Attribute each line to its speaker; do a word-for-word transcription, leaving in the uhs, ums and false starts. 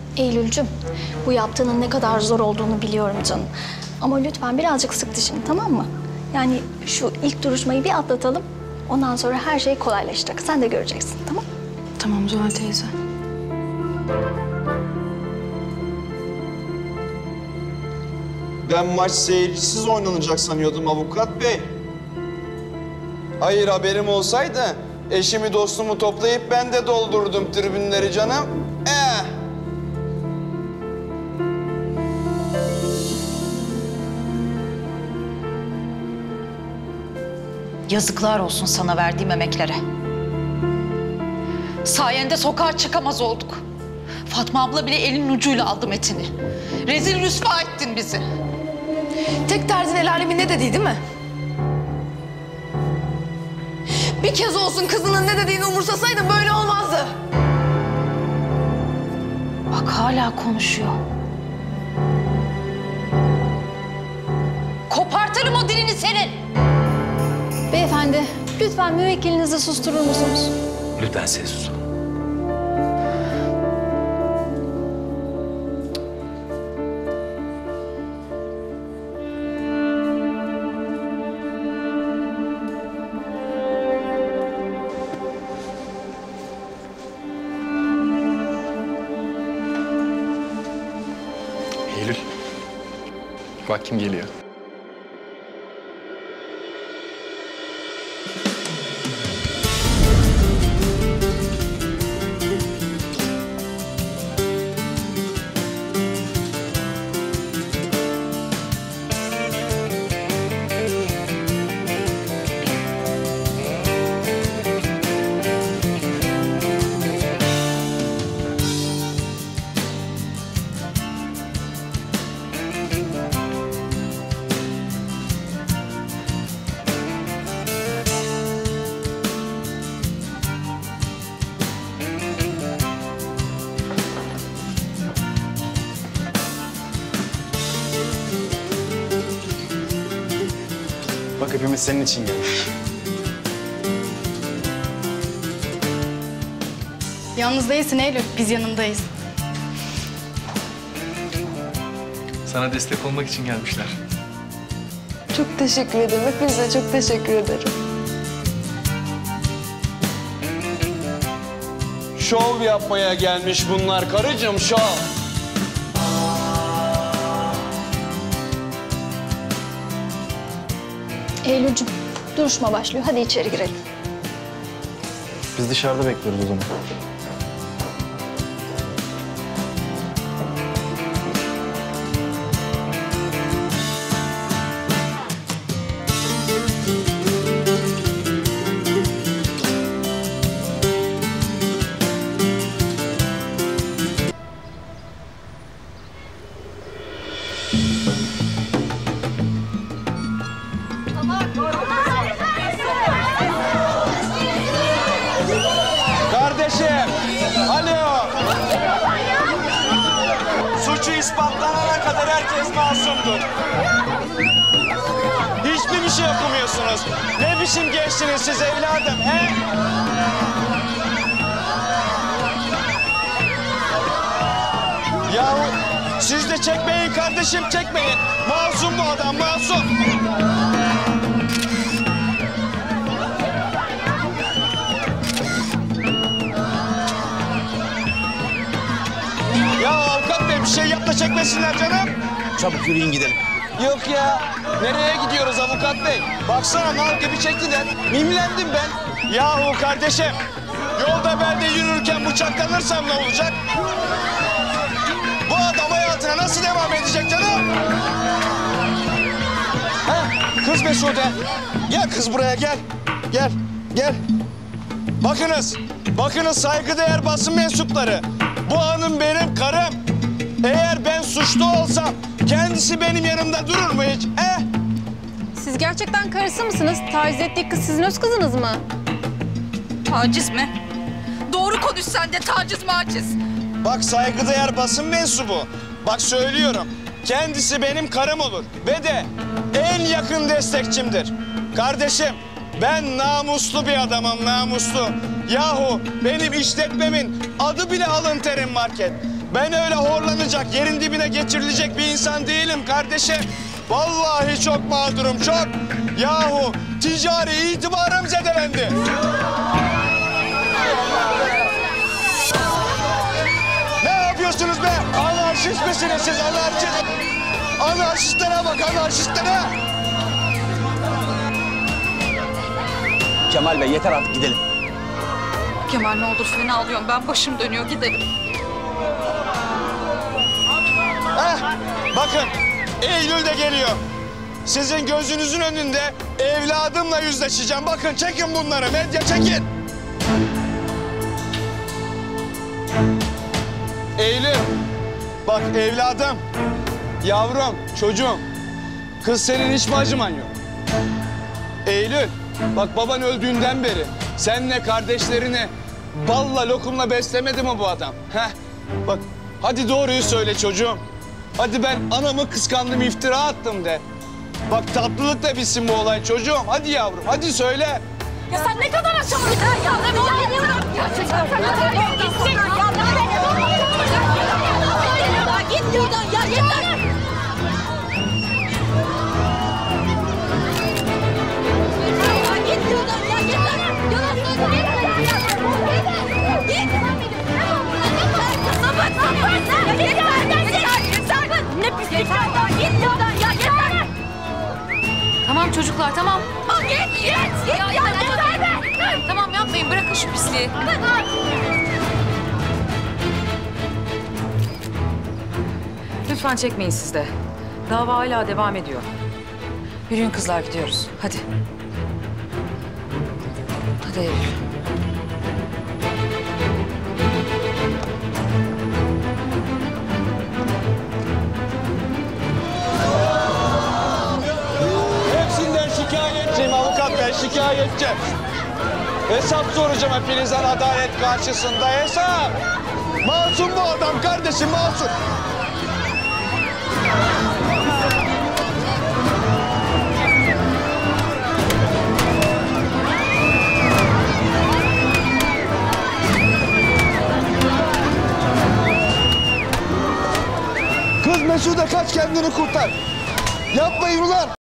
Speaker 1: Eylülcüm, bu yaptığının ne kadar zor olduğunu biliyorum canım. Ama lütfen birazcık sık dişini, tamam mı? Yani şu ilk duruşmayı bir atlatalım. Ondan sonra her şey kolaylaşacak. Sen de göreceksin, tamam?
Speaker 2: Tamam Zuhal teyze.
Speaker 3: Ben maç seyircisiz oynanacak sanıyordum avukat bey. Hayır, haberim olsaydı eşimi dostumu toplayıp ben de doldurdum tribünleri canım. Ee.
Speaker 4: Yazıklar olsun sana verdiğim emeklere. Sayende sokağa çıkamaz olduk. Fatma abla bile elinin ucuyla aldı Metin'i. Rezil rüsva ettin bizi.
Speaker 2: Tek derdin el alemin ne dediği değil mi? Bir kez olsun kızının ne dediğini umursasaydın böyle olmazdı.
Speaker 4: Bak hala konuşuyor. Kopartırım o dilini senin.
Speaker 1: Beyefendi, lütfen müvekkilinizi susturur musunuz?
Speaker 5: Lütfen sessiz olun.
Speaker 6: Eylül. Bak kim geliyor.
Speaker 3: Bak hepimiz senin için geldik.
Speaker 2: Yalnız değilsin Eylül, biz yanındayız.
Speaker 6: Sana destek olmak için gelmişler.
Speaker 2: Çok teşekkür ederim. Hepinize çok teşekkür ederim.
Speaker 3: Şov yapmaya gelmiş bunlar karıcığım, şov.
Speaker 1: Eylülcüm, duruşma başlıyor. Hadi içeri girelim.
Speaker 3: Biz dışarıda bekliyoruz o zaman. Kardeşim, alo. Suçu ispatlanana kadar herkes masumdur. Hiçbir bir şey okumuyorsunuz. Ne biçim gençsiniz siz evladım, he? Yahu siz de çekmeyin kardeşim, çekmeyin. Masum bu adam, masum. Ya avukat bey bir şey yap da çekmesinler canım.
Speaker 5: Çabuk yürüyün gidelim.
Speaker 3: Yok ya. Nereye gidiyoruz avukat bey? Baksana mal gibi çektiler. Mimlendim ben. Yahu kardeşim. Yolda ben de yürürken bıçaklanırsam ne olacak? Bu adam hayatına nasıl devam edecek canım? Ha, kız Mesude. Gel kız buraya gel. Gel, gel. Bakınız. Bakınız saygıdeğer basın mensupları. Bu hanım benim karım. Eğer ben suçlu olsam kendisi benim yanımda durur mu hiç? He?
Speaker 2: Siz gerçekten karısı mısınız? Taciz ettiği kız sizin öz kızınız mı?
Speaker 4: Taciz mi? Doğru konuş sen de, taciz maciz.
Speaker 3: Bak saygıdeğer basın mensubu. Bak söylüyorum. Kendisi benim karım olur. Ve de en yakın destekçimdir. Kardeşim ben namuslu bir adamım, namuslu. Yahu benim işletmemin adı bile Alın Terim Market. Ben öyle horlanacak, yerin dibine geçirilecek bir insan değilim kardeşim. Vallahi çok mağdurum, çok. Yahu ticari itibarım zedelendi. Ne yapıyorsunuz be? Anarşist misiniz siz, anarşist? Anarşistlere bak, anarşistlere.
Speaker 5: Kemal Bey yeter artık gidelim.
Speaker 4: Kemal ne olur fena alıyorum. Ben başım dönüyor gidelim.
Speaker 3: Heh, bakın Eylül de geliyor. Sizin gözünüzün önünde evladımla yüzleşeceğim. Bakın çekin bunları, medya çekin. Eylül, bak evladım, yavrum, çocuğum. Kız senin hiç mi acıman yok? Eylül, bak baban öldüğünden beri senle kardeşlerini balla lokumla beslemedi mi bu adam? Heh, bak hadi doğruyu söyle çocuğum. Hadi ben anamı kıskandım, iftira attım de. Bak tatlılık da bitsin bu olay çocuğum. Hadi yavrum, hadi söyle.
Speaker 2: Ya sen ne kadar aşağılık ya. Ya ne oluyor? Gerçekten sen ne kadar gitsin. Ya git buradan ya yeter. Ya git buradan ya yeter. Git. Sabır sabır. Ya yeter. Sabır. Ne pislik ya. Git buradan ya yeter.
Speaker 7: Tamam çocuklar tamam.
Speaker 2: Aa, git git. Git ya yeter be.
Speaker 7: Tamam yapmayın bırakın şu pisliği. Lütfen çekmeyin siz de. Dava hala devam ediyor. Yürüyün kızlar gidiyoruz. Hadi. Hadi Eylül.
Speaker 3: Hepsinden şikayetçiyim avukat bey, şikayetçi. Hesap soracağım hepinizden adalet karşısında, hesap. Masum bu adam kardeşim, masum. Kız Mesude kaç, kendini kurtar. Yapmayın ulan.